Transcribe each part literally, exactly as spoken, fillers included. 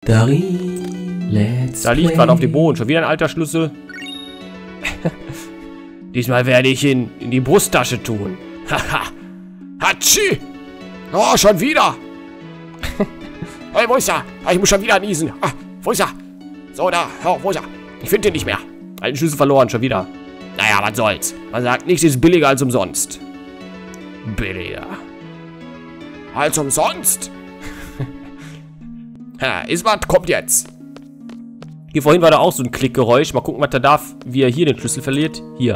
Darin, let's Da liegt play. gerade auf dem Boden. Schon wieder ein alter Schlüssel. Diesmal werde ich ihn in die Brusttasche tun. Haha. Hatschi! Oh, schon wieder! Hey, wo ist er? Ich muss schon wieder niesen. Ah, wo ist er? So, da. Oh, wo ist er? Ich finde ihn nicht mehr. Einen Schlüssel verloren, schon wieder. Naja, was soll's. Man sagt, nichts ist billiger als umsonst. Billiger. Als umsonst? Ha, ist was, kommt jetzt. Hier vorhin war da auch so ein Klickgeräusch. Mal gucken, was er darf, wie er hier den Schlüssel verliert. Hier.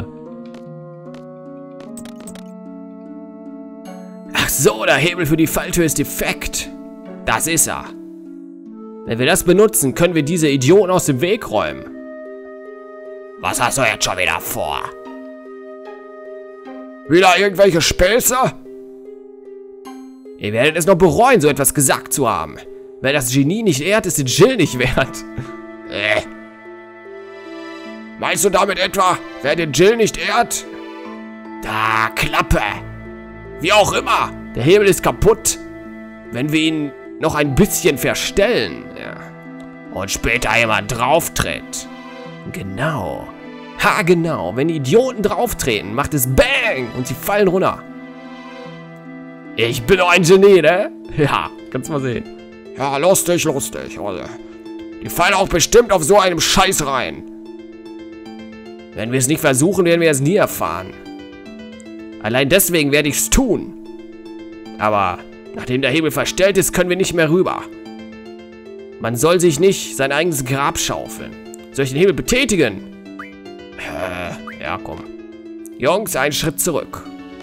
Ach so, der Hebel für die Falltür ist defekt. Das ist er. Wenn wir das benutzen, können wir diese Idioten aus dem Weg räumen. Was hast du jetzt schon wieder vor? Wieder irgendwelche Späße? Ihr werdet es noch bereuen, so etwas gesagt zu haben. Wer das Genie nicht ehrt, ist den Jill nicht wert. Äh. Meinst du damit etwa, wer den Jill nicht ehrt? Da, Klappe. Wie auch immer, der Hebel ist kaputt. Wenn wir ihn noch ein bisschen verstellen, ja. Und später jemand drauftritt. Genau. Ha, genau. Wenn die Idioten drauftreten, macht es BANG und sie fallen runter. Ich bin doch ein Genie, ne? Ja, kannst mal sehen. Ja, lustig, lustig. Die fallen auch bestimmt auf so einem Scheiß rein. Wenn wir es nicht versuchen, werden wir es nie erfahren. Allein deswegen werde ich es tun. Aber nachdem der Hebel verstellt ist, können wir nicht mehr rüber. Man soll sich nicht sein eigenes Grab schaufeln. Soll ich den Hebel betätigen? Äh, ja, komm. Jungs, einen Schritt zurück.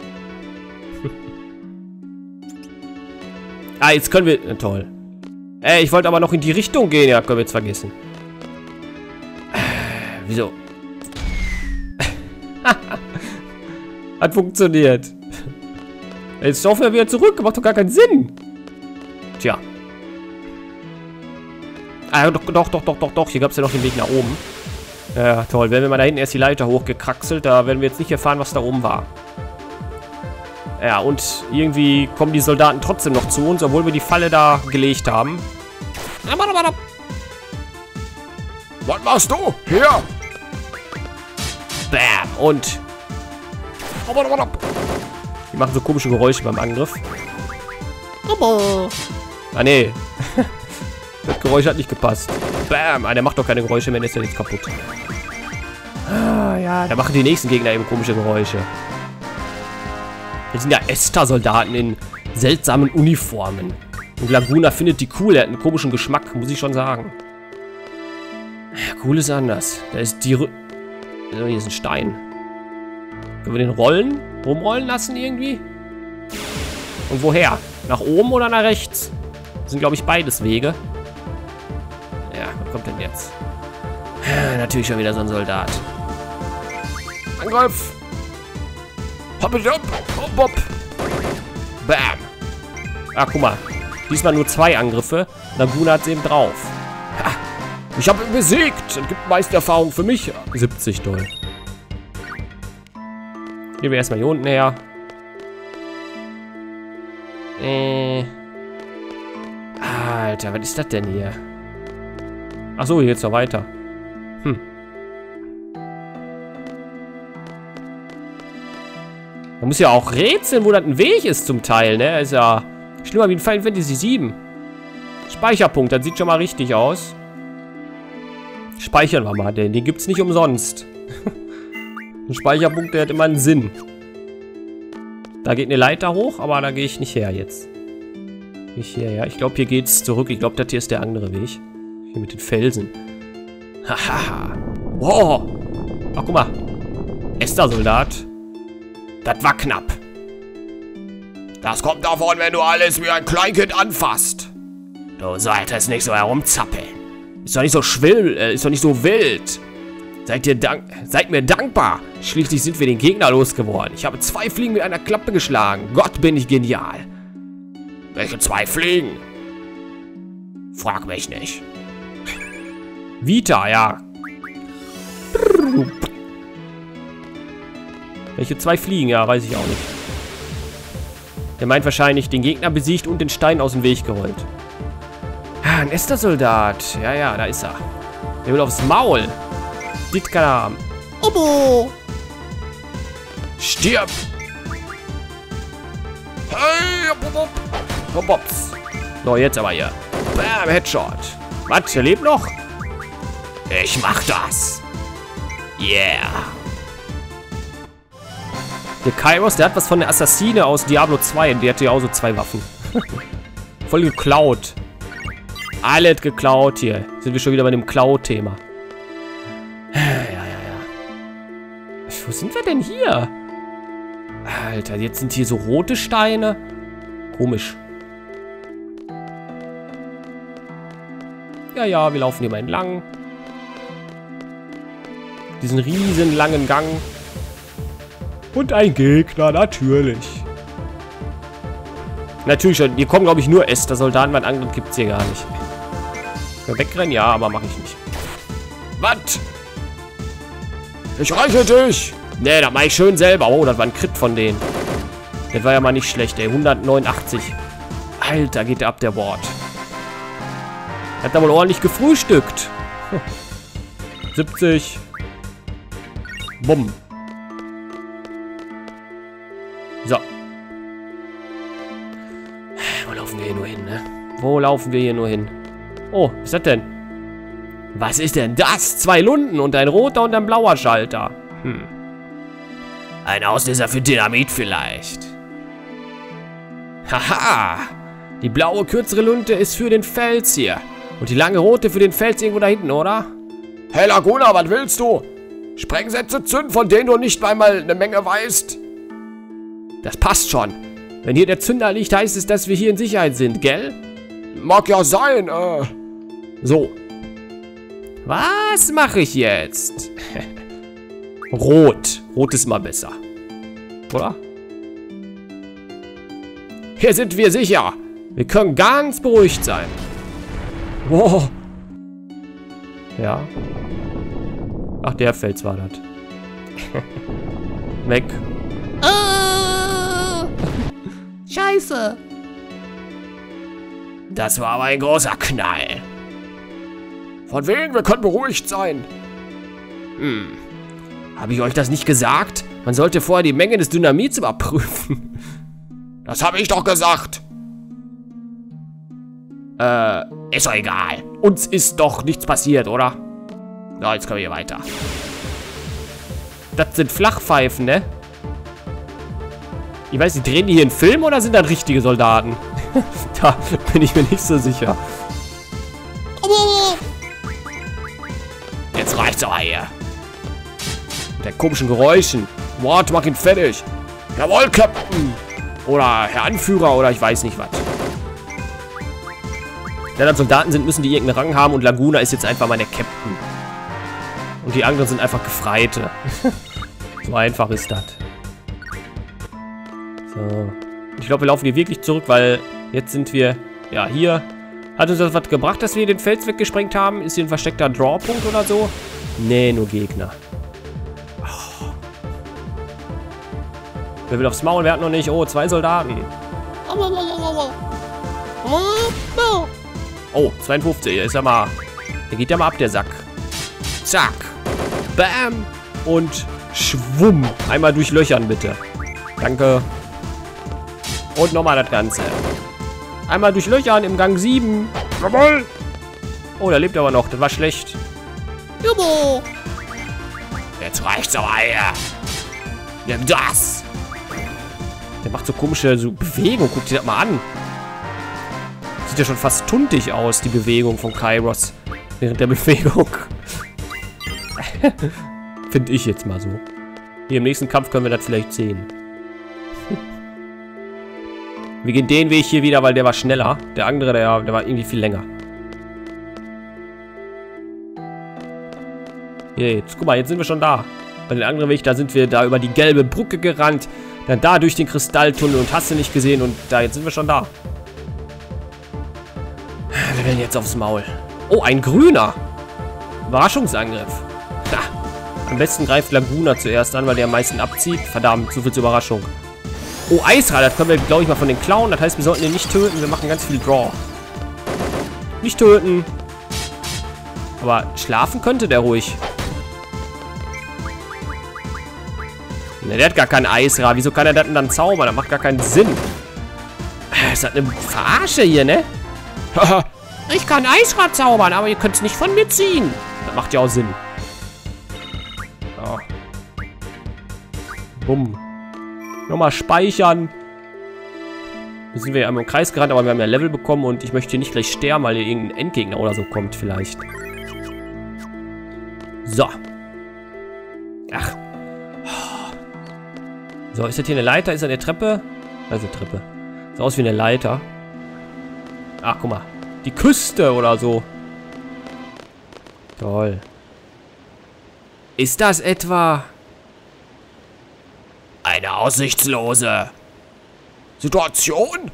Ah, jetzt können wir... Äh, toll. Ey, ich wollte aber noch in die Richtung gehen. Ja, können wir jetzt vergessen. Äh, wieso? Hat funktioniert. Jetzt laufen wir wieder zurück. Macht doch gar keinen Sinn. Tja. Ah, doch, doch, doch, doch, doch, doch. Hier gab es ja noch den Weg nach oben. Ja, toll. Wenn wir mal da hinten erst die Leiter hochgekraxelt, da werden wir jetzt nicht erfahren, was da oben war. Ja, und irgendwie kommen die Soldaten trotzdem noch zu uns, obwohl wir die Falle da gelegt haben. Was machst du? Hier! Bam! Und... Die machen so komische Geräusche beim Angriff. Ah, nee. Das Geräusch hat nicht gepasst. Bam! Ah, der macht doch keine Geräusche mehr, der ist ja jetzt kaputt. Ah, ja, da machen die nächsten Gegner eben komische Geräusche. Das sind ja Esper-Soldaten in seltsamen Uniformen. Und Laguna findet die cool, er hat einen komischen Geschmack, muss ich schon sagen. Ja, cool ist anders. Da ist die Rü... Also hier ist ein Stein. Können wir den rollen? Rumrollen lassen irgendwie? Und woher? Nach oben oder nach rechts? Das sind, glaube ich, beides Wege. Ja, was kommt denn jetzt? Ja, natürlich schon wieder so ein Soldat. Angriff! Hopp, hopp, hopp, hopp. Bam! Ah, guck mal. Diesmal nur zwei Angriffe. Laguna hat es eben drauf. Ha, ich habe ihn besiegt. Das gibt Meistererfahrung für mich. siebzig, doll. Gehen wir erstmal hier unten her. Äh. Alter, was ist das denn hier? Achso, hier geht's noch weiter. Hm. Man muss ja auch rätseln, wo das ein Weg ist zum Teil, ne? Ist ja schlimmer wie ein Final Fantasy sieben. Speicherpunkt, das sieht schon mal richtig aus. Speichern wir mal, denn den gibt's nicht umsonst. Ein Speicherpunkt, der hat immer einen Sinn. Da geht eine Leiter hoch, aber da gehe ich nicht her jetzt. Gehe ich hierher. Ich glaube, hier geht's zurück. Ich glaube, das hier ist der andere Weg. Hier mit den Felsen. Haha. Wow. Ach, guck mal. Esper-Soldat. Das war knapp. Das kommt davon, wenn du alles wie ein Kleinkind anfasst. Du solltest nicht so herumzappeln. Ist doch nicht so schwill, äh, ist doch nicht so wild. Seid ihr dank, seid mir dankbar. Schließlich sind wir den Gegner losgeworden. Ich habe zwei Fliegen mit einer Klappe geschlagen. Gott, bin ich genial. Welche zwei Fliegen? Frag mich nicht. Vita, ja. Welche zwei Fliegen? Ja, weiß ich auch nicht. Der meint wahrscheinlich den Gegner besiegt und den Stein aus dem Weg gerollt. Ein Esther-Soldat. Ja, ja, da ist er. Der will aufs Maul. Das kann er haben. Obo! Stirb! Hey, hopp, hopp, hops. So, jetzt aber hier. Bam, Headshot. Was, der lebt noch? Ich mach das. Yeah. Der Kairos, der hat was von der Assassine aus Diablo zwei. Und die hatte ja auch so zwei Waffen. Voll geklaut. Alles geklaut hier. Sind wir schon wieder bei dem Klau-Thema. Ja, ja, ja. Wo sind wir denn hier? Alter, jetzt sind hier so rote Steine. Komisch. Ja, ja, wir laufen hier mal entlang. Diesen riesen langen Gang. Und ein Gegner, natürlich. Natürlich, hier kommen, glaube ich, nur Esther-Soldaten, weil anderen gibt es hier gar nicht. Wegrennen, ja, aber mache ich nicht. Was? Ich reiche dich! Ne, das mache ich schön selber. Oh, das war ein Crit von denen. Das war ja mal nicht schlecht, ey. hundertneunundachtzig. Alter, geht der ab, der Bord. Hat da wohl ordentlich gefrühstückt. siebzig. Bumm. So. Wo laufen wir hier nur hin, ne? Wo laufen wir hier nur hin? Oh, was ist das denn? Was ist denn das? Zwei Lunden und ein roter und ein blauer Schalter. Hm. Ein Auslöser für Dynamit vielleicht. Haha. Die blaue, kürzere Lunte ist für den Fels hier. Und die lange rote für den Fels irgendwo da hinten, oder? Hey Laguna, was willst du? Sprengsätze zünden, von denen du nicht einmal eine Menge weißt. Das passt schon. Wenn hier der Zünder liegt, heißt es, dass wir hier in Sicherheit sind, gell? Mag ja sein, äh. So. Was mache ich jetzt? Rot. Rot ist mal besser. Oder? Hier sind wir sicher. Wir können ganz beruhigt sein. Wow. Ja. Ach, der Fels war das. Weg. Ah! Scheiße. Das war aber ein großer Knall. Von wegen, wir können beruhigt sein. Hm. Habe ich euch das nicht gesagt? Man sollte vorher die Menge des Dynamits überprüfen. Das habe ich doch gesagt. Äh, ist doch egal. Uns ist doch nichts passiert, oder? So, jetzt kommen wir hier weiter. Das sind Flachpfeifen, ne? Ich weiß nicht, drehen die hier einen Film oder sind das richtige Soldaten? Da bin ich mir nicht so sicher. Jetzt reicht's aber hier. Mit den komischen Geräuschen. Wort, mach ihn fertig. Jawohl, Captain. Oder Herr Anführer oder ich weiß nicht was. Wenn das Soldaten sind, müssen die irgendeinen Rang haben und Laguna ist jetzt einfach mal der Captain. Und die anderen sind einfach Gefreite. So einfach ist das. So. Ich glaube, wir laufen hier wirklich zurück, weil jetzt sind wir, ja, hier. Hat uns das was gebracht, dass wir den Fels weggesprengt haben? Ist hier ein versteckter Drawpunkt oder so? Nee, nur Gegner. Oh. Wer will aufs Maul? Wer hat noch nicht? Oh, zwei Soldaten. Oh, zweiundfünfzig. Ist ja mal. Der geht ja mal ab, der Sack. Zack. Bam. Und schwumm. Einmal durchlöchern, bitte. Danke. Und nochmal das Ganze. Einmal durchlöchern im Gang sieben. Jawohl. Oh, der lebt aber noch. Das war schlecht. Jubo. Jetzt reicht's aber hier. Nimm das. Der macht so komische so Bewegung. Guck dir das mal an. Sieht ja schon fast tuntig aus, die Bewegung von Kairos. Während der Bewegung. Finde ich jetzt mal so. Hier im nächsten Kampf können wir das vielleicht sehen. Wir gehen den Weg hier wieder, weil der war schneller. Der andere, der, der war irgendwie viel länger. Hier, jetzt, guck mal, jetzt sind wir schon da. Bei dem anderen Weg, da sind wir da über die gelbe Brücke gerannt. Dann da durch den Kristalltunnel und hast du nicht gesehen. Und da, jetzt sind wir schon da. Wir werden jetzt aufs Maul. Oh, ein grüner. Überraschungsangriff. Ha. Am besten greift Laguna zuerst an, weil der am meisten abzieht. Verdammt, so viel zur Überraschung. Oh, Eisrad, das können wir, glaube ich, mal von den klauen. Das heißt, wir sollten den nicht töten. Wir machen ganz viel Draw. Nicht töten. Aber schlafen könnte der ruhig. Ne, der hat gar kein Eisrad. Wieso kann er das denn dann zaubern? Das macht gar keinen Sinn. Ist das eine Verarsche hier, ne? Ich kann Eisrad zaubern, aber ihr könnt es nicht von mir ziehen. Das macht ja auch Sinn. Oh. Bumm. Nochmal speichern. Jetzt sind wir ja einmal im Kreis gerannt, aber wir haben ja Level bekommen und ich möchte hier nicht gleich sterben, weil hier irgendein Endgegner oder so kommt vielleicht. So. Ach. So, ist das hier eine Leiter? Ist das eine Treppe? Das ist eine Treppe. Sieht aus wie eine Leiter. Ach, guck mal. Die Küste oder so. Toll. Ist das etwa eine aussichtslose Situation?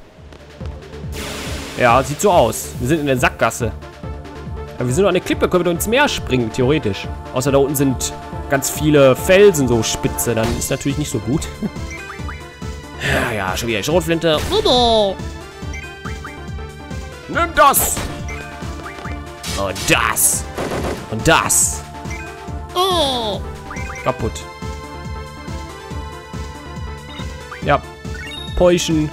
Ja, sieht so aus. Wir sind in der Sackgasse. Ja, wir sind an der Klippe, können wir ins Meer springen, theoretisch. Außer da unten sind ganz viele Felsen so spitze. Dann ist natürlich nicht so gut. Ja, ja, schon wieder die Schrotflinte. Bobo. Nimm das! Und das! Und das! Oh. Kaputt. Ja. Päuschen.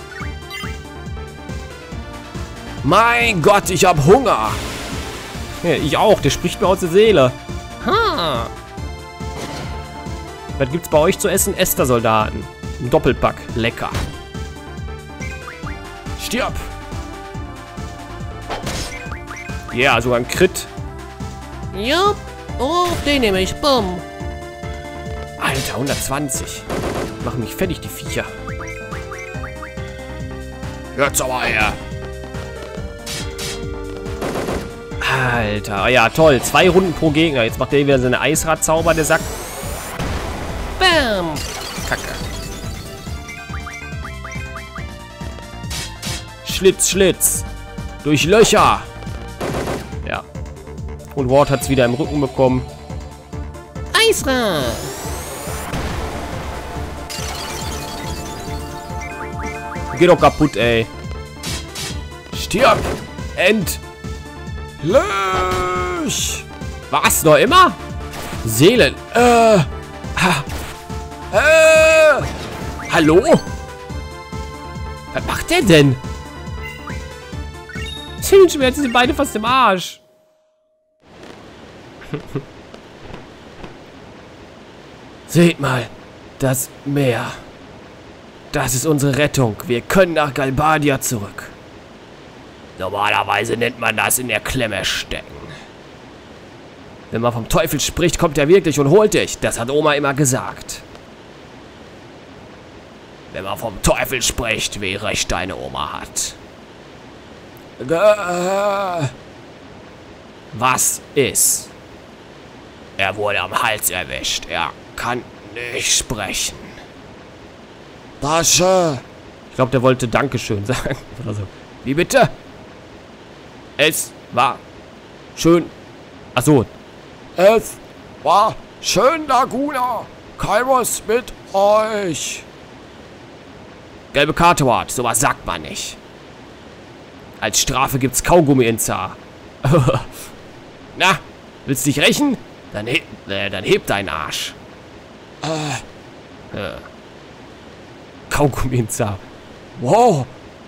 Mein Gott, ich hab Hunger! Ja, ich auch, der spricht mir aus der Seele. Ha. Was gibt's bei euch zu essen? Esther-Soldaten. Ein Doppelpack. Lecker. Stirb! Ja, yeah, sogar ein Crit. Ja. Oh, den nehme ich. Bumm. Alter, hundertzwanzig. Machen mich fertig, die Viecher. Jetzt aber her. Alter, ja toll. Zwei Runden pro Gegner. Jetzt macht der wieder seine Eisradzauber, der Sack. Bam. Kacke. Schlitz, Schlitz. Durch Löcher. Ja. Und Ward hat es wieder im Rücken bekommen. Eisrad. Geh doch kaputt, ey. Stirb. End. Lösch. Was? Noch immer? Seelen. Äh. Ha. Äh. Hallo? Was macht der denn? Seelenschmerzen sind beide fast im Arsch. Seht mal. Das Meer. Das ist unsere Rettung. Wir können nach Galbadia zurück. Normalerweise nennt man das in der Klemme stecken. Wenn man vom Teufel spricht, kommt er wirklich und holt dich. Das hat Oma immer gesagt. Wenn man vom Teufel spricht, wie recht deine Oma hat. Was ist? Er wurde am Hals erwischt. Er kann nicht sprechen. Tasche. Ich glaube, der wollte Dankeschön sagen. Oder so. Wie bitte? Es war schön. Achso. Es war schön, Laguna. Kairos mit euch. Gelbe Karte, Ward. Sowas sagt man nicht. Als Strafe gibt's Kaugummi in Zar. Na, willst du dich rächen? Dann, he äh, dann heb deinen Arsch. Äh. äh. Kaugummi in Zar. Wow.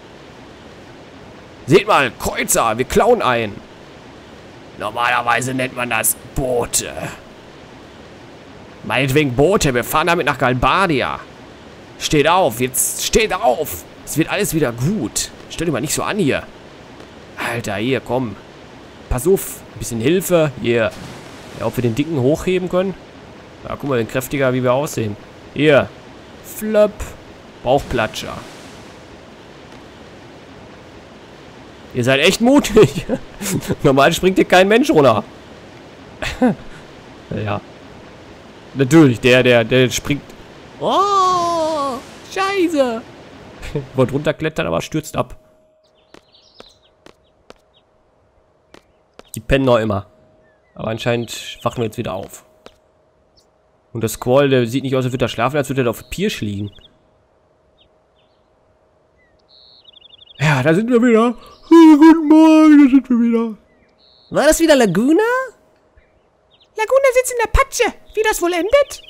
Seht mal, Kreuzer, wir klauen ein. Normalerweise nennt man das Boote. Meinetwegen Boote, wir fahren damit nach Galbadia. Steht auf, jetzt steht auf. Es wird alles wieder gut. Stell dir mal nicht so an hier. Alter, hier, komm. Pass auf, ein bisschen Hilfe. Hier. Ja, ob wir den Dicken hochheben können? Ja, guck mal, den kräftiger, wie wir aussehen. Hier. Flöpp. Bauchplatscher. Ihr seid echt mutig. Normal springt hier kein Mensch runter. Ja. Natürlich, der, der, der springt. Oh, Scheiße. Wollt runterklettern, aber stürzt ab. Die pennen noch immer. Aber anscheinend wachen wir jetzt wieder auf. Und der Squall, der sieht nicht aus, als würde er schlafen, als würde er auf Pirsch liegen. Ja, da sind wir wieder. Guten Morgen, da sind wir wieder. War das wieder Laguna? Laguna sitzt in der Patsche. Wie das wohl endet?